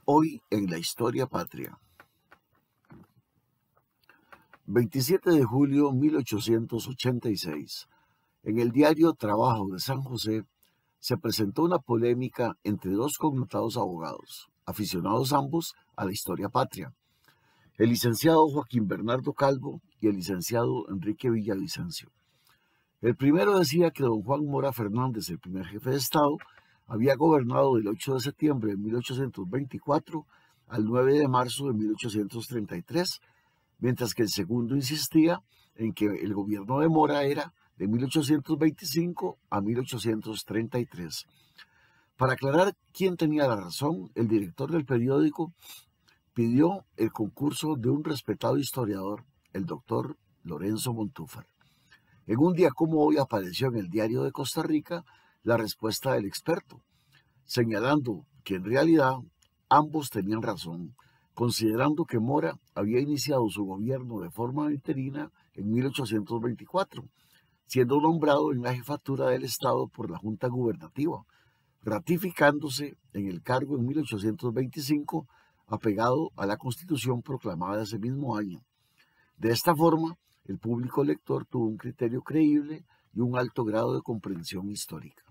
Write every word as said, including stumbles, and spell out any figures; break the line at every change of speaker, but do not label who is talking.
Hoy en la historia patria. veintisiete de julio de mil ochocientos ochenta y seis. En el diario Trabajo de San José se presentó una polémica entre dos connotados abogados, aficionados ambos a la historia patria, el licenciado Joaquín Bernardo Calvo y el licenciado Enrique Villavicencio. El primero decía que don Juan Mora Fernández, el primer jefe de Estado, había gobernado del ocho de septiembre de mil ochocientos veinticuatro al nueve de marzo de mil ochocientos treinta y tres, mientras que el segundo insistía en que el gobierno de Mora era de mil ochocientos veinticinco a mil ochocientos treinta y tres. Para aclarar quién tenía la razón, el director del periódico pidió el concurso de un respetado historiador, el doctor Lorenzo Montúfar. En un día como hoy apareció en el Diario de Costa Rica la respuesta del experto, señalando que en realidad ambos tenían razón, considerando que Mora había iniciado su gobierno de forma interina en mil ochocientos veinticuatro, siendo nombrado en la jefatura del Estado por la Junta Gubernativa, ratificándose en el cargo en mil ochocientos veinticinco, apegado a la Constitución proclamada ese mismo año. De esta forma, el público lector tuvo un criterio creíble y un alto grado de comprensión histórica.